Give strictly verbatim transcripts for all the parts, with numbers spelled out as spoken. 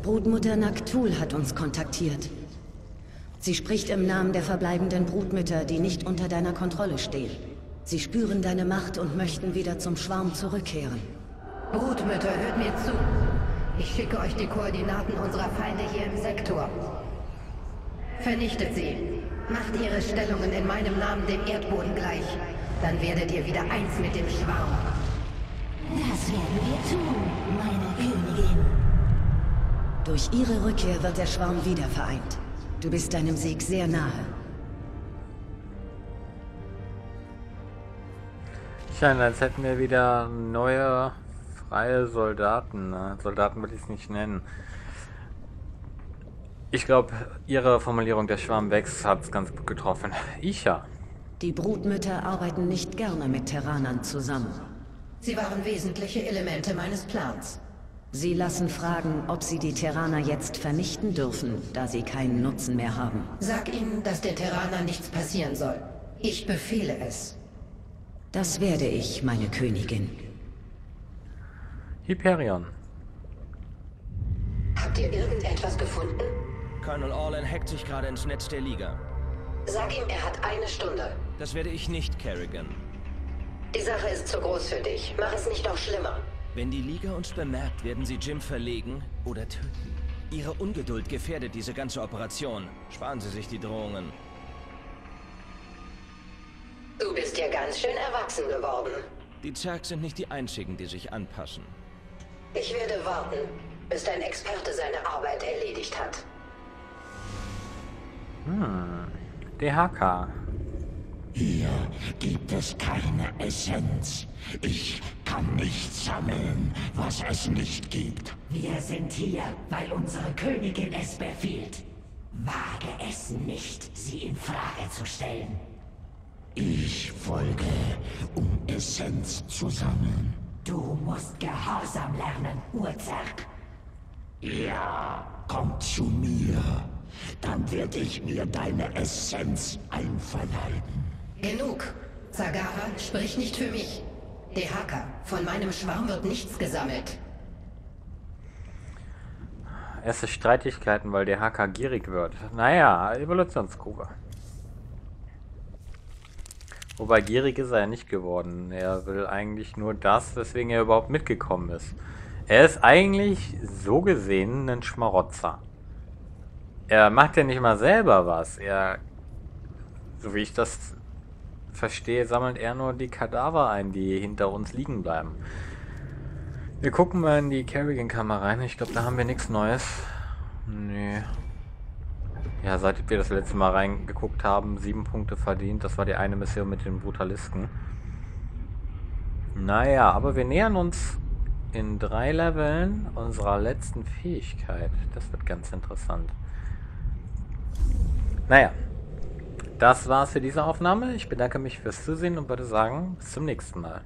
Brutmutter Naktul hat uns kontaktiert. Sie spricht im Namen der verbleibenden Brutmütter, die nicht unter deiner Kontrolle stehen. Sie spüren deine Macht und möchten wieder zum Schwarm zurückkehren. Brutmütter, hört mir zu. Ich schicke euch die Koordinaten unserer Feinde hier im Sektor. Vernichtet sie. Macht ihre Stellungen in meinem Namen dem Erdboden gleich. Dann werdet ihr wieder eins mit dem Schwarm. Das werden wir tun, meine Königin. Durch ihre Rückkehr wird der Schwarm wieder vereint. Du bist deinem Sieg sehr nahe. Scheint, als hätten wir wieder neue freie Soldaten. Ne? Soldaten will ich es nicht nennen. Ich glaube, ihre Formulierung der Schwarm wächst hat es ganz gut getroffen. Ich ja. Die Brutmütter arbeiten nicht gerne mit Terranern zusammen. Sie waren wesentliche Elemente meines Plans. Sie lassen fragen, ob sie die Terraner jetzt vernichten dürfen, da sie keinen Nutzen mehr haben. Sag ihnen, dass der Terraner nichts passieren soll. Ich befehle es. Das werde ich, meine Königin. Hyperion. Habt ihr irgendetwas gefunden? Colonel Orlan hackt sich gerade ins Netz der Liga. Sag ihm, er hat eine Stunde. Das werde ich nicht, Kerrigan. Die Sache ist zu groß für dich. Mach es nicht noch schlimmer. Wenn die Liga uns bemerkt, werden sie Jim verlegen oder töten. Ihre Ungeduld gefährdet diese ganze Operation. Sparen Sie sich die Drohungen. Du bist ja ganz schön erwachsen geworden. Die Zerg sind nicht die einzigen, die sich anpassen. Ich werde warten, bis dein Experte seine Arbeit erledigt hat. Hm. D H K. Hier gibt es keine Essenz. Ich kann nicht sammeln, was es nicht gibt. Wir sind hier, weil unsere Königin es befiehlt. Wage es nicht, sie in Frage zu stellen. Ich folge, um Essenz zu sammeln. Du musst Gehorsam lernen, Urzerg. Ja, komm zu mir. Dann werde ich mir deine Essenz einverleiben. Genug. Zagara, sprich nicht für mich. D H K, von meinem Schwarm wird nichts gesammelt. Erste Streitigkeiten, weil der H K gierig wird. Naja, Evolutionsgrube. Wobei gierig ist er ja nicht geworden. Er will eigentlich nur das, weswegen er überhaupt mitgekommen ist. Er ist eigentlich so gesehen ein Schmarotzer. Er macht ja nicht mal selber was. Er, so wie ich das verstehe, sammelt er nur die Kadaver ein, die hinter uns liegen bleiben. Wir gucken mal in die Kerrigan-Kammer rein. Ich glaube, da haben wir nichts Neues. Nee. Ja, seit wir das letzte Mal reingeguckt haben, sieben Punkte verdient. Das war die eine Mission mit den Brutalisten. Naja, aber wir nähern uns in drei Leveln unserer letzten Fähigkeit. Das wird ganz interessant. Naja, das war's für diese Aufnahme. Ich bedanke mich fürs Zusehen und würde sagen, bis zum nächsten Mal.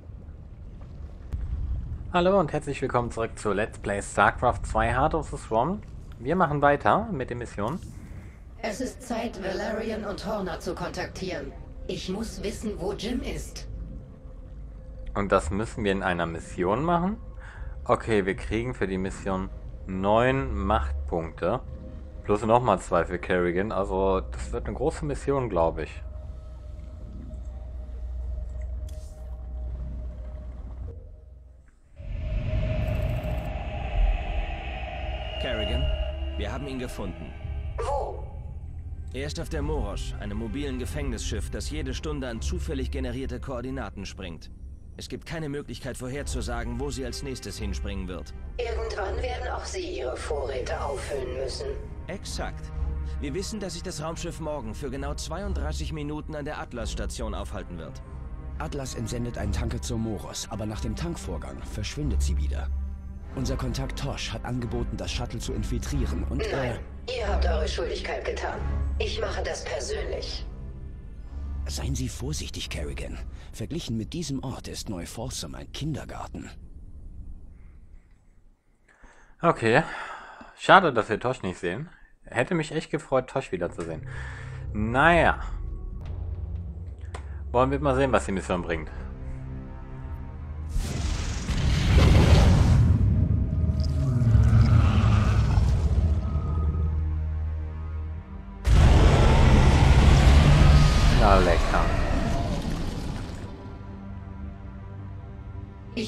Hallo und herzlich willkommen zurück zu Let's Play StarCraft zwei Heart of the Swarm. Wir machen weiter mit der Mission. Es ist Zeit, Valerian und Horner zu kontaktieren. Ich muss wissen, wo Jim ist. Und das müssen wir in einer Mission machen? Okay, wir kriegen für die Mission neun Machtpunkte. Plus nochmal zwei für Kerrigan. Also das wird eine große Mission, glaube ich. Kerrigan, wir haben ihn gefunden. Wo? Er ist auf der Moros, einem mobilen Gefängnisschiff, das jede Stunde an zufällig generierte Koordinaten springt. Es gibt keine Möglichkeit vorherzusagen, wo sie als nächstes hinspringen wird. Irgendwann werden auch Sie Ihre Vorräte auffüllen müssen. Exakt. Wir wissen, dass sich das Raumschiff morgen für genau zweiunddreißig Minuten an der Atlas-Station aufhalten wird. Atlas entsendet einen Tanker zur Moros, aber nach dem Tankvorgang verschwindet sie wieder. Unser Kontakt Tosh hat angeboten, das Shuttle zu infiltrieren und Nein, ihr habt eure Schuldigkeit getan. Ich mache das persönlich. Äh, seien Sie vorsichtig, Kerrigan. Verglichen mit diesem Ort ist Neu-Folsom ein Kindergarten. Okay. Schade, dass wir Tosh nicht sehen. Hätte mich echt gefreut, Tosh wiederzusehen. Naja. Wollen wir mal sehen, was die Mission bringt.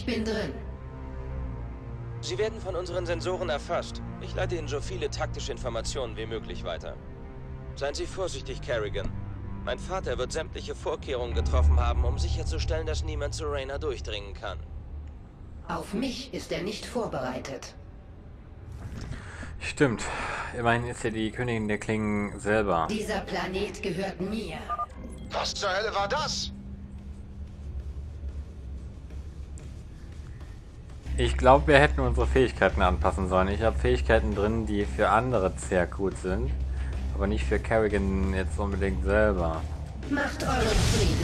Ich bin drin. Sie werden von unseren Sensoren erfasst. Ich leite Ihnen so viele taktische Informationen wie möglich weiter. Seien Sie vorsichtig, Kerrigan. Mein Vater wird sämtliche Vorkehrungen getroffen haben, um sicherzustellen, dass niemand zu Raynor durchdringen kann. Auf mich ist er nicht vorbereitet. Stimmt. Immerhin ist ja die Königin der Klingen selber. Dieser Planet gehört mir. Was zur Hölle war das? Ich glaube, wir hätten unsere Fähigkeiten anpassen sollen. Ich habe Fähigkeiten drin, die für andere sehr gut sind. Aber nicht für Kerrigan jetzt unbedingt selber. Macht euren Frieden.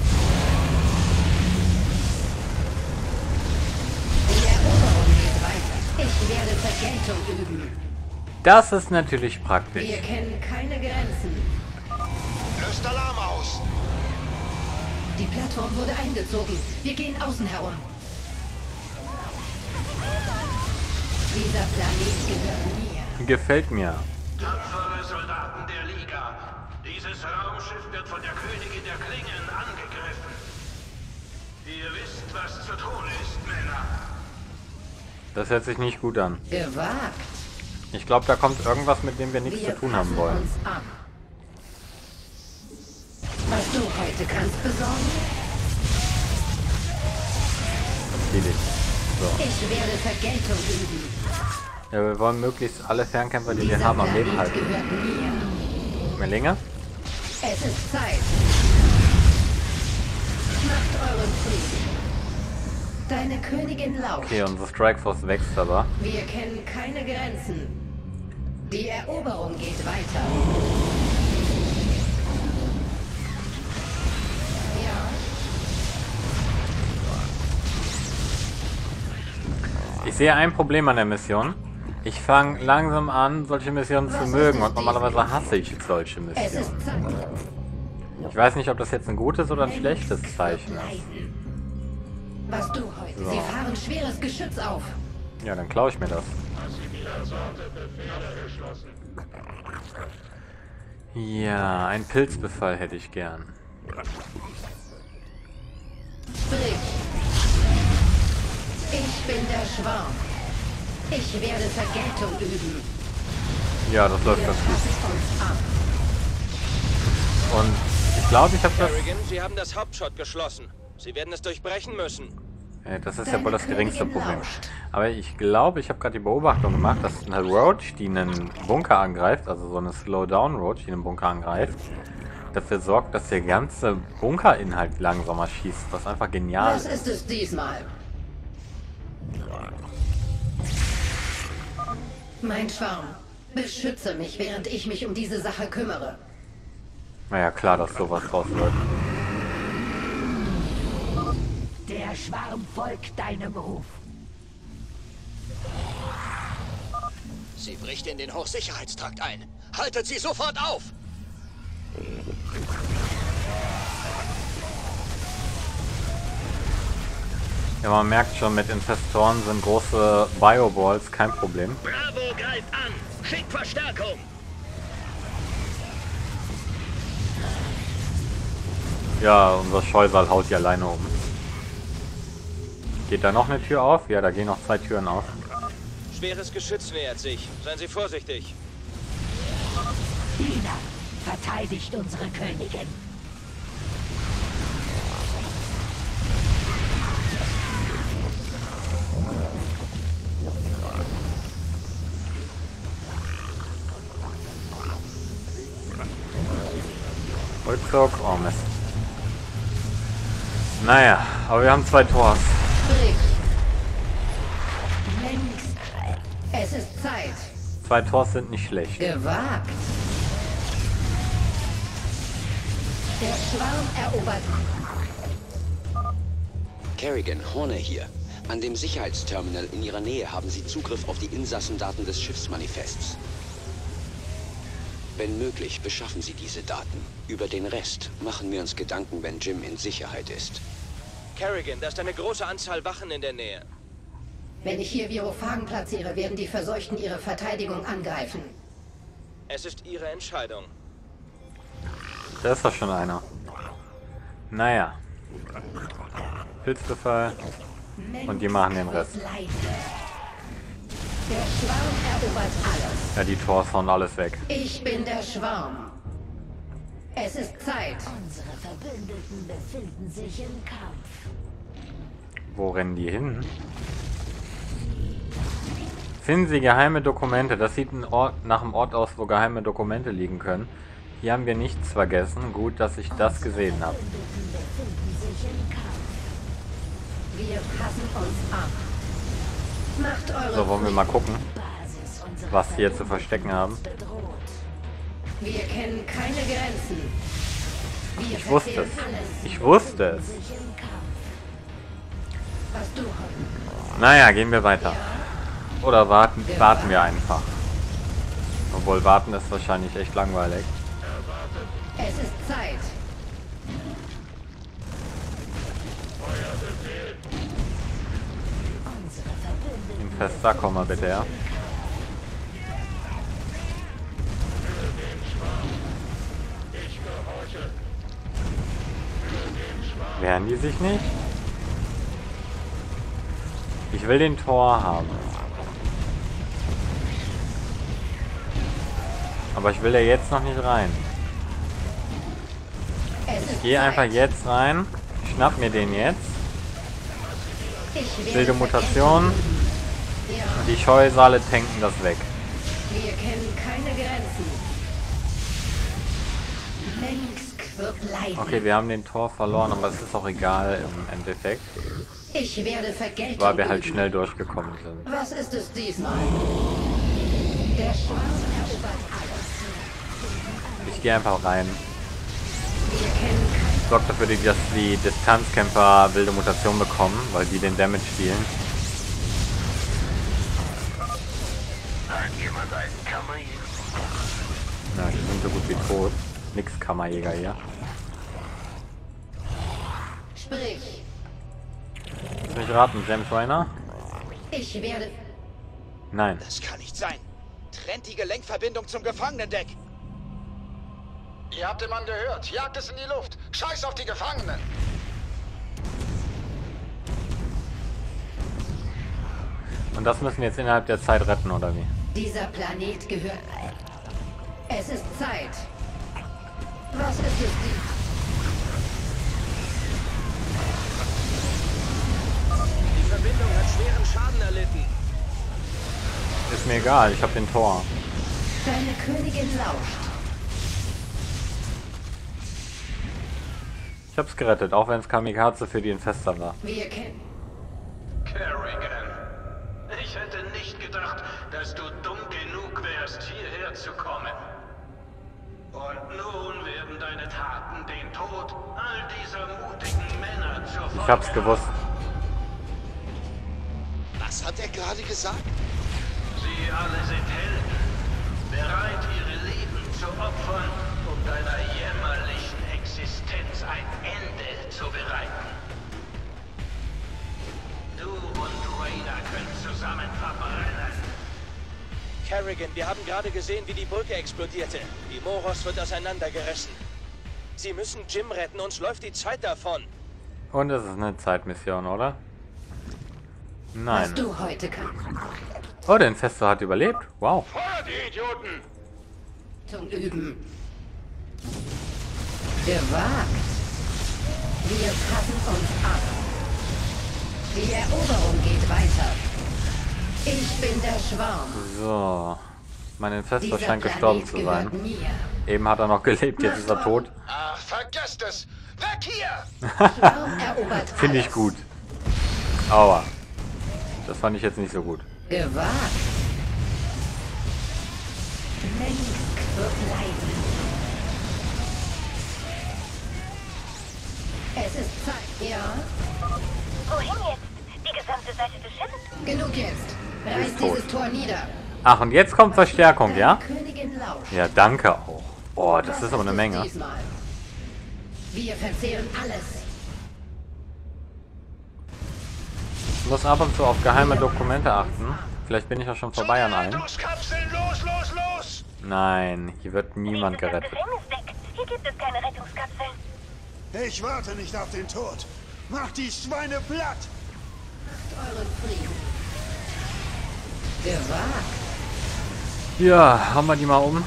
Die Eroberung geht weiter. Ich werde Vergeltung üben. Das ist natürlich praktisch. Wir kennen keine Grenzen. Löst Alarm aus! Die Plattform wurde eingezogen. Wir gehen außen herum. Dieser Planet gehört mir. Gefällt mir. Tapfere Soldaten der Liga. Dieses Raumschiff wird von der Königin der Klingen angegriffen. Ihr wisst, was zu tun ist, Männer. Das hört sich nicht gut an. Gewagt. Ich glaube, da kommt irgendwas, mit dem wir nichts Wir zu tun haben passen wollen. uns an. Was du heute kannst besorgen? Billig. So. Ich werde Vergeltung üben. Ja, wir wollen möglichst alle Fernkämpfer, die wir Dieser haben, am Leben Planet halten. gehört mir. Melinge? Es ist Zeit. Macht euren Frieden. Deine Königin lauscht. Okay, unsere Strikeforce wächst aber. Wir kennen keine Grenzen. Die Eroberung geht weiter. Ja. Ich sehe ein Problem an der Mission. Ich fange langsam an, solche Missionen zu mögen und normalerweise hasse ich solche Es Missionen. ist Zeit. Ich weiß nicht, ob das jetzt ein gutes oder ein schlechtes Zeichen ist. Was du heute? So. Sie fahren schweres Geschütz auf. Ja, dann klaue ich mir das. Ja, ein Pilzbefall hätte ich gern. Sprich. Ich bin der Schwarm. Ich werde Vergeltung üben. Ja, das läuft Wir ganz gut. passen uns an. Und ich glaube, ich habe das... Kerrigan, Sie haben das Hauptschott geschlossen. Sie werden es durchbrechen müssen. Ja, das ist ja wohl das geringste Problem. Aber ich glaube, ich habe gerade die Beobachtung gemacht, dass eine Roach, die einen Bunker angreift, also so eine Slowdown-Roach, die einen Bunker angreift, dafür sorgt, dass der ganze Bunkerinhalt langsamer schießt, was einfach genial Was ist. ist es diesmal? Mein Schwarm, beschütze mich, während ich mich um diese Sache kümmere. Naja, klar, dass sowas draus wird. Der Schwarm folgt deinem Ruf. Sie bricht in den Hochsicherheitstrakt ein. Haltet sie sofort auf! Ja, man merkt schon, mit Infestoren sind große Bioballs kein Problem. Bravo greift an! Schickt Verstärkung! Ja, unser Scheusal haut die alleine um. Geht da noch eine Tür auf? Ja, da gehen noch zwei Türen auf. Schweres Geschütz nähert sich. Seien Sie vorsichtig. Diener, verteidigt unsere Königin. Rückzug, oh Mist. Naja, aber wir haben zwei Tors. Sprich. Längst. Es ist Zeit. Zwei Tors sind nicht schlecht. Gewagt. Der Schwarm erobert. Kerrigan, Horner hier. An dem Sicherheitsterminal in Ihrer Nähe haben Sie Zugriff auf die Insassendaten des Schiffsmanifests. Wenn möglich, beschaffen Sie diese Daten. Über den Rest machen wir uns Gedanken, wenn Jim in Sicherheit ist. Kerrigan, da ist eine große Anzahl Wachen in der Nähe. Wenn ich hier Virophagen platziere, werden die Verseuchten ihre Verteidigung angreifen. Es ist Ihre Entscheidung. Da ist doch schon einer. Naja. Pilzbefall. Und die machen den Rest. Der Schwarm erobert alles. Ja, die Tors hauen alles weg. Ich bin der Schwarm. Es ist Zeit. Unsere Verbündeten befinden sich im Kampf. Wo rennen die hin? Finden Sie geheime Dokumente. Das sieht ein Ort, nach einem Ort aus, wo geheime Dokumente liegen können. Hier haben wir nichts vergessen. Gut, dass ich das gesehen habe. Wir passen uns an. Macht eure So, wollen wir mal gucken, was wir hier zu verstecken haben. Wir kennen keine Grenzen. Wir Ich wusste es. verfehlen alles. Ich wusste es. Was du Naja, gehen wir weiter. Oder warten, warten wir einfach. Obwohl, warten ist wahrscheinlich echt langweilig. Es ist Zeit. Infesta, komm mal bitte her. Wehren die sich nicht? Ich will den Tor haben. Aber ich will ja jetzt noch nicht rein. Ich gehe einfach jetzt rein. Schnapp mir den jetzt. Ich Wilde werde Mutation. Ja, Und die Scheusale tanken das weg. wir kennen keine Grenzen. Mensk wird leiden. Okay, wir haben den Tor verloren, aber es ist auch egal im Endeffekt. Ich werde Vergeltung Weil wir halt üben. schnell durchgekommen sind. Was ist es diesmal? Der Schwarm erobert alles. Ich gehe einfach rein. Wir kennen keine Sorgt dafür, dass die Distanzkämpfer wilde Mutation bekommen, weil die den Damage spielen. Na, die sind so gut wie tot. Nix Kammerjäger hier. Sprich. Lass mich raten, James Reiner? Ich werde... Nein. Das kann nicht sein. Trennt die Gelenkverbindung zum Gefangenendeck. Ihr habt den Mann gehört. Jagt es in die Luft. Scheiß auf die Gefangenen. Und das müssen wir jetzt innerhalb der Zeit retten, oder wie? Dieser Planet gehört... Es ist Zeit. Was ist es dies? Die Verbindung hat schweren Schaden erlitten. Ist mir egal, ich habe den Tor. Deine Königin lauscht. Ich hab's gerettet, auch wenn es Kamikaze für die Infester war. Wir kennen... Kerrigan, ich hätte nicht gedacht, dass du dumm genug wärst, hierher zu kommen. Und nun werden deine Taten den Tod all dieser mutigen Männer zur Folge Ich hab's gewusst. Was hat er gerade gesagt? Sie alle sind Helden, bereit, ihre Leben zu opfern, um deiner jämmerlichen Existenz ein Ende zu bereiten. Du und Rainer können zusammen verbrennen. Kerrigan, wir haben gerade gesehen, wie die Brücke explodierte. Die Moros wird auseinandergerissen. Sie müssen Jim retten, uns läuft die Zeit davon. Und es ist eine Zeitmission, oder? Was Nein. du heute kannst. Oh, der Infestor hat überlebt. Wow. Feuer die Idioten! Zum Üben. Gewagt. Wir passen uns ab. Die Eroberung geht weiter. Ich bin der Schwarm. So. Mein Infestor Dieser scheint gestorben Planet zu sein. gehört mir. Eben hat er noch gelebt, jetzt ist er tot. Ach, vergesst es! Weg hier! Schwarm erobert Finde ich alles. gut. Aua. Das fand ich jetzt nicht so gut. Gewagt. Mensk wird leiden. Es ist Zeit, ja? Wohin jetzt? Die gesamte Seite des Schiffes? Genug jetzt. Reiß Ist tot. dieses Tor nieder. Ach, und jetzt kommt Verstärkung, ja? Königin lauscht. Ja, danke auch. Oh, das Was ist aber eine es Menge. diesmal? Wir verzehren alles. Ich muss ab und zu auf geheime Dokumente achten. Vielleicht bin ich ja schon vorbei an allen. Rettungskapseln, los, los, los! Nein, hier wird niemand Das gerettet. Gefängnisdeck. Hier gibt es keine Rettungskapseln. Ich warte nicht auf den Tod. Mach die Schweine platt! Euren Frieden. Gewagt. Ja, hauen wir die mal um.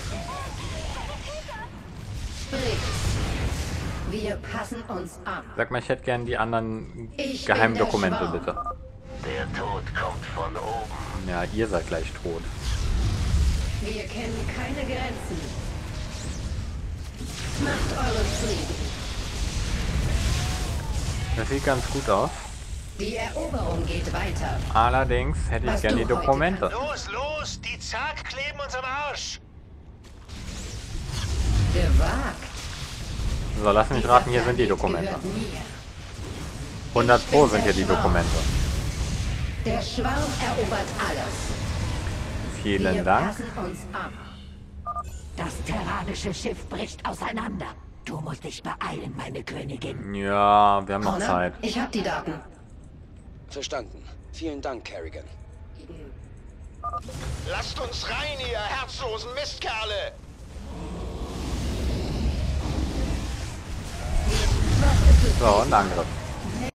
Wir passen uns an. Sag mal, ich hätte gern die anderen Ich geheimen bin der Dokumente, Schwarm. bitte. Der Tod kommt von oben. Ja, ihr seid gleich tot. Wir kennen keine Grenzen. Macht euren Frieden. Das sieht ganz gut aus. Die Eroberung geht weiter. Allerdings hätte ich Was gern die du heute Dokumente. Los, los! Die Zag kleben uns am Arsch! Gewagt. So, lass mich raten, hier sind die Dokumente. hundert Pro sind hier die Dokumente. Der Schwarm erobert alles. Vielen Wir Dank. passen uns an. Das terranische Schiff bricht auseinander. Du musst dich beeilen, meine Königin. Ja, wir haben noch Connor, Zeit. ich hab die Daten. Verstanden. Vielen Dank, Kerrigan. Lasst uns rein, ihr herzlosen Mistkerle! So, und Angriff.